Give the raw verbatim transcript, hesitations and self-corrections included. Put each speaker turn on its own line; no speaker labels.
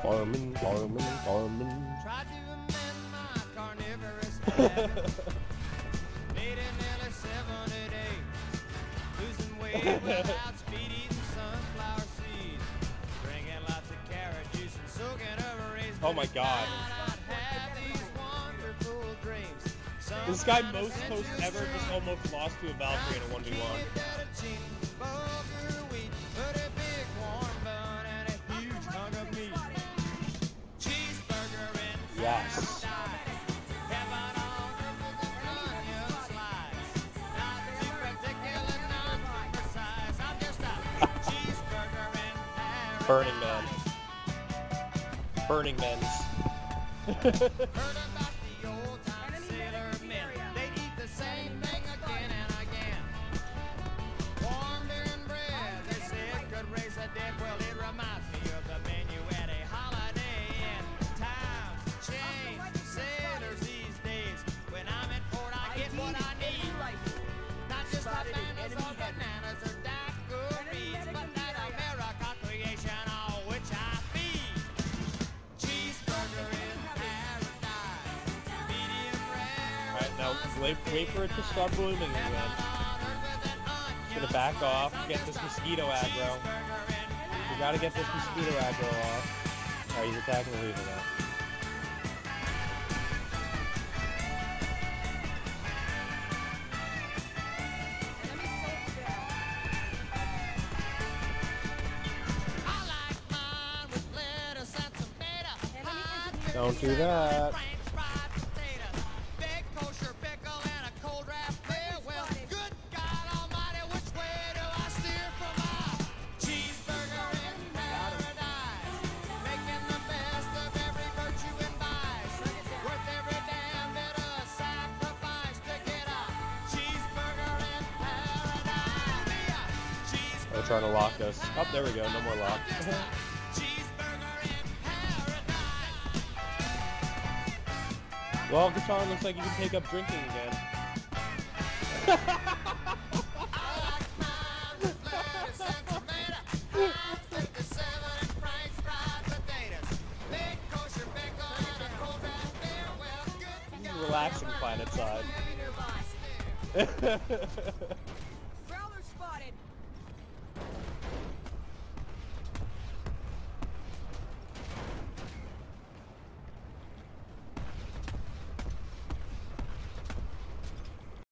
Farming, farming, farming.
Tried to amend my carnivorous habit. Made it nearly seventy days. Losing weight without speed, eating sunflower seeds. Drinking lots of carrot juice and soaking over raisins.
Oh my god. This guy most host ever just almost lost to a Valkyrie in a one v one. Yes. Burning Man. Burning Men's.
Well, it reminds me of the menu at a Holiday Inn. Times change, sailors these days. When I'm in port, I get what I need. Not just bananas or bananas or daiquiris, but that America creation on which I feed. Cheeseburger in paradise, medium rare.
Alright, now wait, wait for it to start blooming again. Gonna back off, get this mosquito aggro. We gotta get this mosquito aggro off. Alright, he's attacking the Reaver now. Don't do that. They're trying to lock us. Oh, there we go. No more lock. Well, Gaston looks like you can take up drinking again. Relaxing planet side.